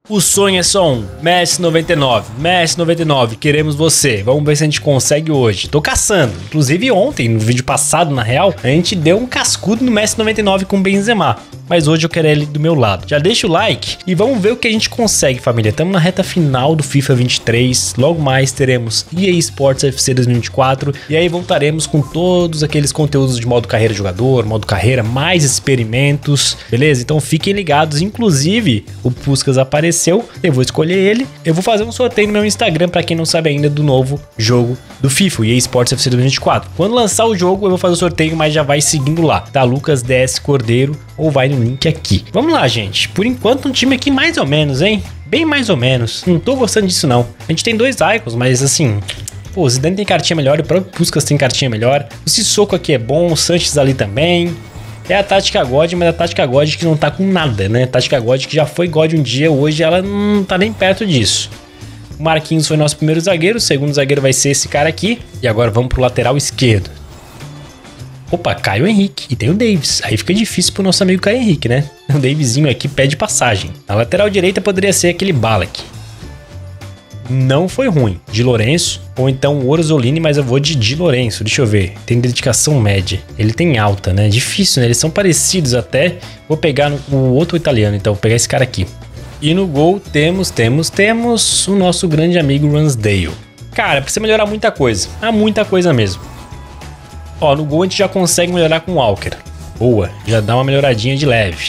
O sonho é só um, Messi 99, Messi 99, queremos você, vamos ver se a gente consegue hoje. Tô caçando, inclusive ontem, no vídeo passado na real, a gente deu um cascudo no Messi 99 com o Benzema. Mas hoje eu quero ele do meu lado. Já deixa o like e vamos ver o que a gente consegue, família. Estamos na reta final do FIFA 23. Logo mais teremos EA Sports FC 2024. E aí voltaremos com todos aqueles conteúdos de modo carreira jogador, modo carreira, mais experimentos. Beleza? Então fiquem ligados. Inclusive, o Puskas apareceu. Eu vou escolher ele. Eu vou fazer um sorteio no meu Instagram, para quem não sabe ainda, do novo jogo do FIFA, o EA Sports FC 2024. Quando lançar o jogo, eu vou fazer o sorteio, mas já vai seguindo lá. Tá? Lucas DS Cordeiro, ou vai no link aqui. Vamos lá, gente. Por enquanto, um time aqui mais ou menos, hein? Bem mais ou menos. Não tô gostando disso, não. A gente tem dois Icons, mas assim... Pô, o Zidane tem cartinha melhor, o próprio Puskas tem cartinha melhor. O Sissoko aqui é bom, o Sanches ali também. É a tática God, mas a tática God que não tá com nada, né? A tática God que já foi God um dia, hoje ela não tá nem perto disso. O Marquinhos foi nosso primeiro zagueiro, o segundo zagueiro vai ser esse cara aqui. E agora vamos pro lateral esquerdo. Opa, Caio Henrique. E tem o Davis. Aí fica difícil pro nosso amigo Caio Henrique, né? O Davisinho aqui pede passagem. Na lateral direita poderia ser aquele Ballack. Não foi ruim. Di Lorenzo. Ou então o Orsolini, mas eu vou de Di Lorenzo. Deixa eu ver. Tem dedicação média. Ele tem alta, né? Difícil, né? Eles são parecidos até. Vou pegar o outro italiano, então. Vou pegar esse cara aqui. E no gol temos o nosso grande amigo Ramsdale. Cara, precisa melhorar muita coisa. Há muita coisa mesmo. Ó, no gol a gente já consegue melhorar com o Walker. Boa, já dá uma melhoradinha de leve.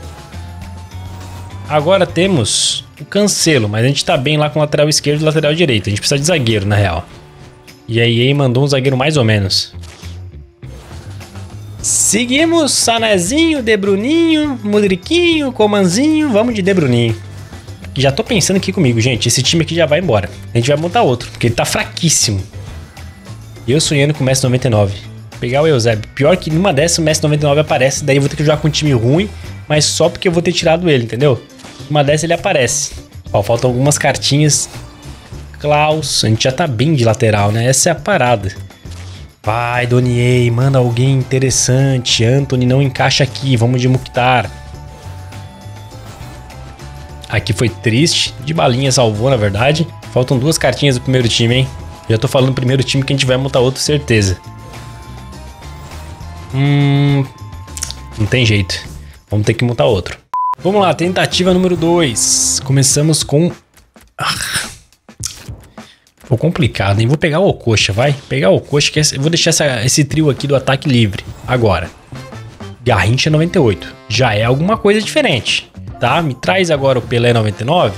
Agora temos o Cancelo, mas a gente tá bem lá com o lateral esquerdo e o lateral direito. A gente precisa de zagueiro, na real. E a EA mandou um zagueiro mais ou menos. Seguimos Sanezinho, De Bruninho, Modriquinho, Comanzinho. Vamos de De Bruninho. Já tô pensando aqui comigo, gente. Esse time aqui já vai embora. A gente vai montar outro, porque ele tá fraquíssimo. E eu sonhando com o Messi 99. Pegar o Eusébio. Pior que numa dessas o Messi 99 aparece, daí eu vou ter que jogar com um time ruim, mas só porque eu vou ter tirado ele, entendeu? Numa dessas ele aparece. Ó, faltam algumas cartinhas. Klaus, a gente já tá bem de lateral, né? Essa é a parada. Vai, Donier, manda alguém interessante. Anthony não encaixa aqui, vamos de Mukhtar. Aqui foi triste, de balinha salvou na verdade. Faltam duas cartinhas do primeiro time, hein? Já tô falando do primeiro time que a gente vai montar outro, certeza. Não tem jeito. Vamos ter que montar outro. Vamos lá, tentativa número 2. Começamos com... Ficou complicado, hein? Vou pegar o Okocha, vai. Pegar o Okocha, que eu vou deixar esse trio aqui do ataque livre. Agora. Garrincha 98. Já é alguma coisa diferente, tá? Me traz agora o Pelé 99.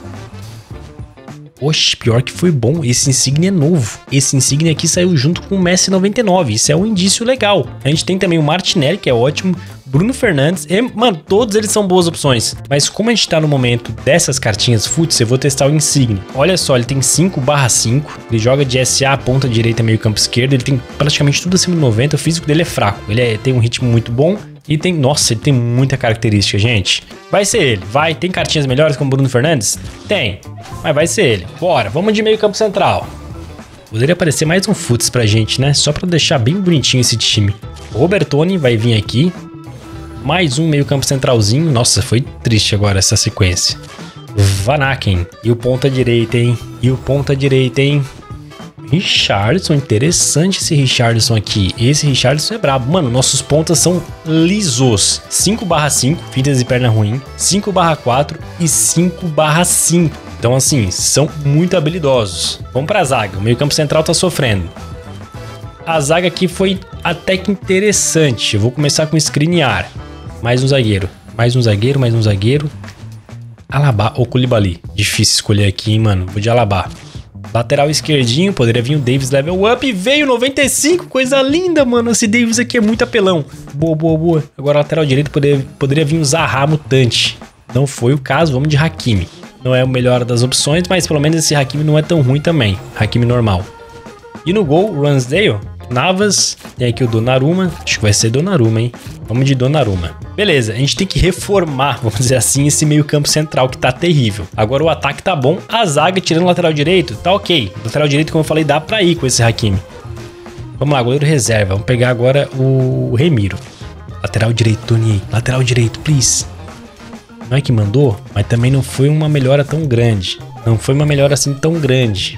Oxe, pior que foi bom. Esse Insigne é novo. Esse Insigne aqui saiu junto com o Messi 99. Isso é um indício legal. A gente tem também o Martinelli, que é ótimo. Bruno Fernandes. E, mano, todos eles são boas opções. Mas como a gente tá no momento dessas cartinhas futs, eu vou testar o Insigne. Olha só, ele tem 5/5. Ele joga de SA, ponta direita, meio campo esquerdo. Ele tem praticamente tudo acima de 90. O físico dele é fraco. Ele tem um ritmo muito bom. E tem... Nossa, ele tem muita característica, gente. Vai ser ele. Vai. Tem cartinhas melhores como o Bruno Fernandes? Tem. Mas vai ser ele. Bora. Vamos de meio campo central. Poderia aparecer mais um futs pra gente, né? Só pra deixar bem bonitinho esse time. O Robertoni vai vir aqui. Mais um meio campo centralzinho. Nossa, foi triste agora essa sequência. Van Aken. E o ponta direita, hein? Richarlison, interessante esse Richarlison aqui. Esse Richarlison é brabo. Mano, nossos pontas são lisos. 5/5, fintas de perna ruim. 5/4 e 5/5. Então, assim, são muito habilidosos. Vamos pra zaga. O meio campo central tá sofrendo. A zaga aqui foi até que interessante. Eu vou começar com o Skriniar. Mais um zagueiro. Alaba ou Koulibaly. Difícil escolher aqui, hein, mano. Vou de Alaba. Lateral esquerdinho, poderia vir o Davis level up. Veio 95, coisa linda, mano. Esse Davis aqui é muito apelão. Boa. Agora lateral direito poderia vir o Zaha mutante. Não foi o caso, vamos de Hakimi. Não é o melhor das opções, mas pelo menos esse Hakimi não é tão ruim também. Hakimi normal. E no gol, o Ramsdale, Navas, tem aqui o Donnarumma. Acho que vai ser Donnarumma, hein? Vamos de Donnarumma. Beleza, a gente tem que reformar, vamos dizer assim, esse meio campo central que tá terrível. Agora o ataque tá bom, a zaga tirando o lateral direito, tá ok. O lateral direito, como eu falei, dá pra ir com esse Hakimi. Vamos lá, goleiro reserva. Vamos pegar agora o Remiro. Lateral direito, Tony. Lateral direito, please. Não é que mandou, mas também não foi uma melhora tão grande. Não foi uma melhora assim tão grande.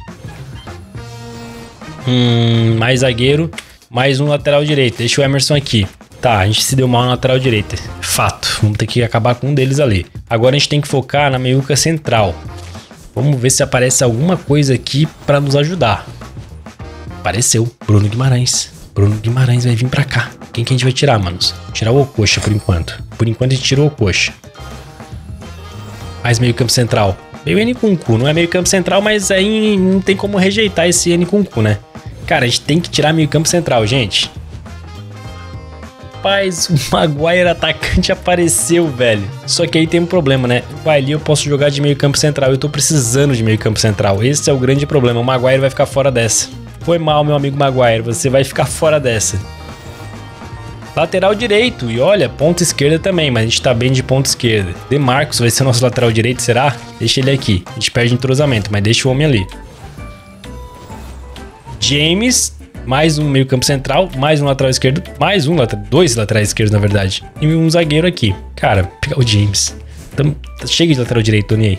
Mais zagueiro, mais um lateral direito. Deixa o Emerson aqui. Tá, a gente se deu mal na lateral direita. Fato, vamos ter que acabar com um deles ali. Agora a gente tem que focar na meiuca central. Vamos ver se aparece alguma coisa aqui pra nos ajudar. Apareceu, Bruno Guimarães. Bruno Guimarães vai vir pra cá. Quem que a gente vai tirar, manos? Tirar o Okocha por enquanto. Por enquanto a gente tirou o Okocha. Mais meio campo central. Meio Nkunku, não é meio campo central, mas aí não tem como rejeitar esse Nkunku, né? Cara, a gente tem que tirar meio campo central, gente. Rapaz, o Maguire atacante apareceu, velho. Só que aí tem um problema, né? Ali eu posso jogar de meio campo central. Eu tô precisando de meio campo central. Esse é o grande problema. O Maguire vai ficar fora dessa. Foi mal, meu amigo Maguire. Você vai ficar fora dessa. Lateral direito. E olha, ponta esquerda também. Mas a gente tá bem de ponta esquerda. DeMarcus vai ser o nosso lateral direito, será? Deixa ele aqui. A gente perde entrosamento, mas deixa o homem ali. James... Mais um meio campo central, mais um lateral esquerdo, mais um lateral, dois laterais esquerdos na verdade. E um zagueiro aqui. Cara, pegar o James. Chega de lateral direito, Tony.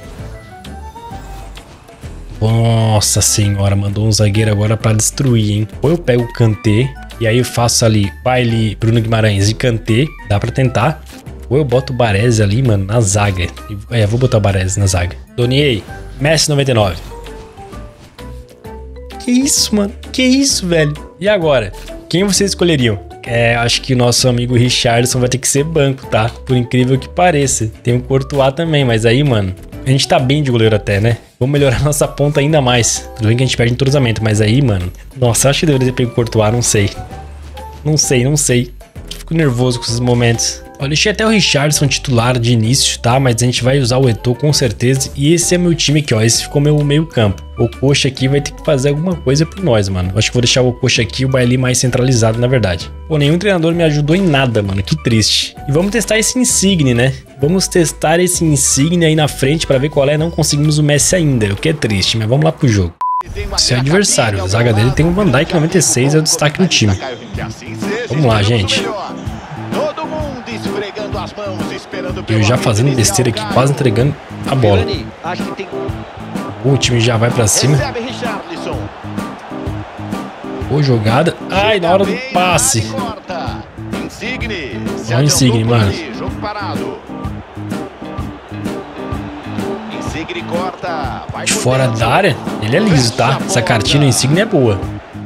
Nossa senhora, mandou um zagueiro agora pra destruir, hein. Ou eu pego o Kanté, e aí eu faço ali, Bailly, Bruno Guimarães e Kanté. Dá pra tentar. Ou eu boto o Baresi ali, mano, na zaga. Vou botar o Baresi na zaga. Donier, Messi 99. Que isso, mano? Que isso, velho? E agora? Quem vocês escolheriam? Acho que o nosso amigo Richarlison vai ter que ser banco, tá? Por incrível que pareça. Tem o Courtois também, mas aí, mano... A gente tá bem de goleiro até, né? Vamos melhorar nossa ponta ainda mais. Tudo bem que a gente perde entrosamento, mas aí, mano... Nossa, acho que deveria ter pego o Courtois, não sei. Não sei. Fico nervoso com esses momentos. Olha, eu deixei até o Richarlison titular de início, tá? Mas a gente vai usar o Eto'o com certeza. E esse é meu time aqui, ó. Esse ficou meu meio campo. O Okocha aqui vai ter que fazer alguma coisa por nós, mano. Acho que vou deixar o Okocha aqui e o Bailly mais centralizado, na verdade. Pô, nenhum treinador me ajudou em nada, mano. Que triste. E vamos testar esse Insigne, né? Vamos testar esse Insigne aí na frente pra ver qual é. Não conseguimos o Messi ainda, o que é triste. Mas vamos lá pro jogo. Esse é o adversário. A zaga dele tem um Van Dijk 96, é o destaque do time. Vamos lá, gente. Eu já fazendo besteira aqui, quase entregando a bola. O time já vai pra cima. Boa jogada. Ai, na hora do passe. É o Insigne, mano. De fora da área, ele é liso, tá? Essa cartinha no Insigne é boa.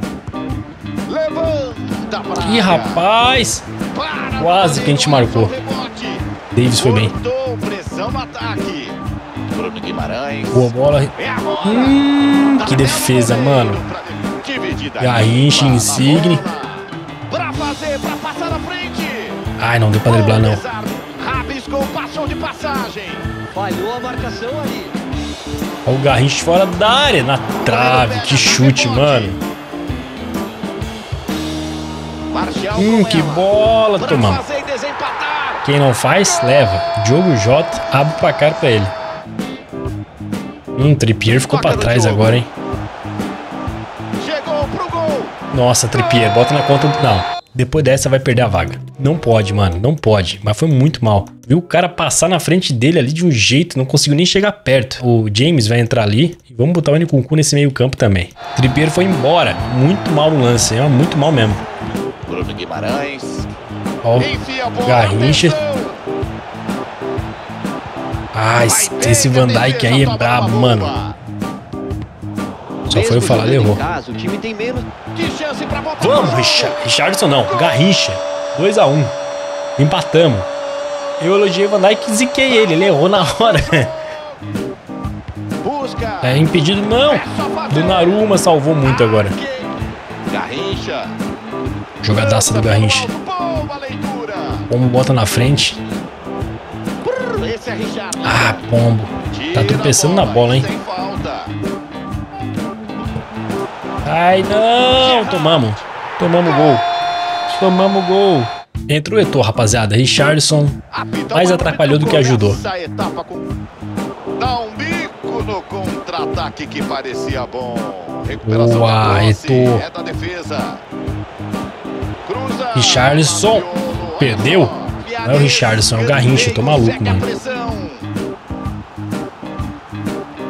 Ih, rapaz. Quase que a gente marcou. Davis foi bem. Boa bola. Que defesa, mano. Garrincha, Insigne. Ai, não deu pra driblar, não. Olha o Garrincha fora da área. Na trave. Que chute, mano. Que bola. Tomamos. Quem não faz, leva. Diogo Jota, abre o placar pra ele. Trippier ficou pra trás agora, hein. Nossa, Trippier, bota na conta do... Não, depois dessa vai perder a vaga. Não pode, mano, não pode. Mas foi muito mal. Viu o cara passar na frente dele ali de um jeito, não conseguiu nem chegar perto. O James vai entrar ali e vamos botar o Nkunku nesse meio campo também. Trippier foi embora. Muito mal no lance, muito mal mesmo. Bruno Guimarães. Ó, Garrincha. Ah, esse Van Dijk aí é brabo, mano. Só foi eu falar, ele errou. Vamos, Richarlison não, Garrincha. 2 a 1. Empatamos. Eu elogiei o Van Dijk e ziquei ele errou na hora. É impedido, não. Donnarumma salvou muito agora. Jogadaça do Garrincha. Pombo bota na frente. Ah, Pombo. Tá tropeçando na bola, hein? Ai, não. Tomamos gol. Tomamos gol. Entrou o Eto'o, rapaziada. Richarlison mais atrapalhou do que ajudou. Dá um bico no contra-ataque que parecia bom. Boa, Eto'o. Richarlison perdeu. Não é o Richarlison, é o Garrincha. Tô maluco, mano.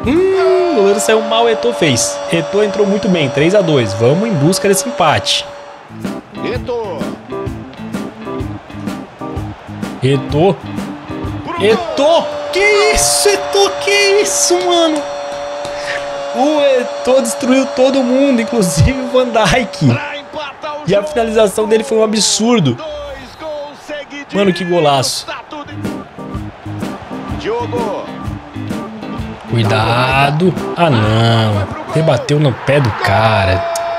O goleiro saiu mal, Eto'o fez. Eto'o entrou muito bem, 3 a 2. Vamos em busca desse empate. Eto'o. Que isso, Eto'o? Que isso, mano? O Eto'o destruiu todo mundo, inclusive o Van Dijk. E a finalização dele foi um absurdo. Mano, que golaço. Cuidado. Ah, não. Rebateu no pé do cara.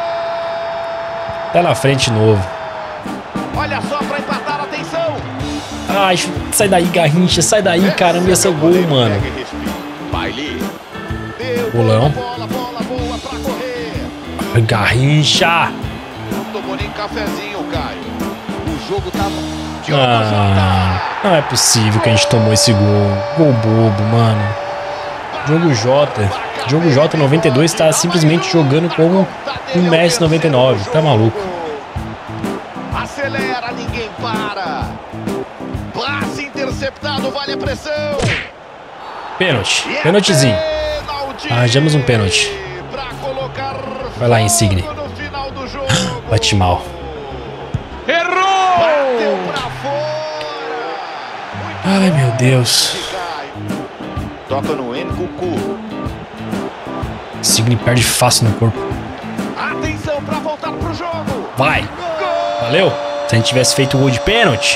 Tá na frente de novo. Olha só pra empatar, atenção. Ai, sai daí, Garrincha. Sai daí, caramba. Ia ser gol, mano. Bolão. Ai, Garrincha. Tomou nem cafezinho, Caio. O jogo tava... Não é possível que a gente tomou esse gol. Gol bobo, mano. Diogo Jota 92 tá simplesmente jogando como um Messi 99. Tá maluco. Acelera, ninguém para. Passe interceptado, vale a pressão. Pênalti. Pênaltizinho. Arranjamos um pênalti. Vai lá, Insigne. Bate mal. Errou! Bateu pra fora. Ai, meu Deus. Toca no Nkunku. Insigne perde fácil no corpo. Atenção pra voltar pro jogo. Vai. Valeu. Se a gente tivesse feito gol de pênalti,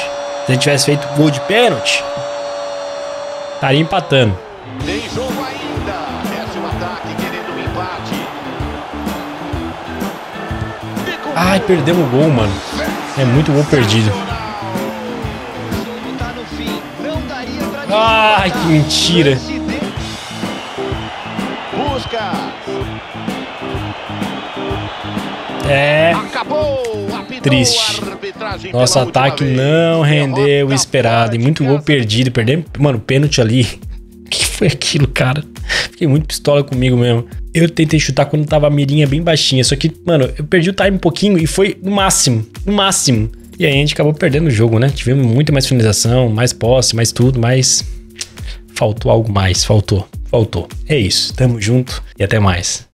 estaria empatando. Tem jogo ainda. Desce o ataque querendo um empate. Ai, perdemos o gol, mano. É muito gol perdido. Ai, que mentira. É triste. Nosso ataque não rendeu o esperado. E muito gol perdido. Perdemos, mano, pênalti ali. O que foi aquilo, cara? Fiquei muito pistola comigo mesmo. Eu tentei chutar quando tava a mirinha bem baixinha. Só que, mano, eu perdi o time um pouquinho e foi no máximo. No máximo. E aí a gente acabou perdendo o jogo, né? Tivemos muito mais finalização, mais posse, mais tudo, mas faltou algo mais. Faltou. É isso. Tamo junto e até mais.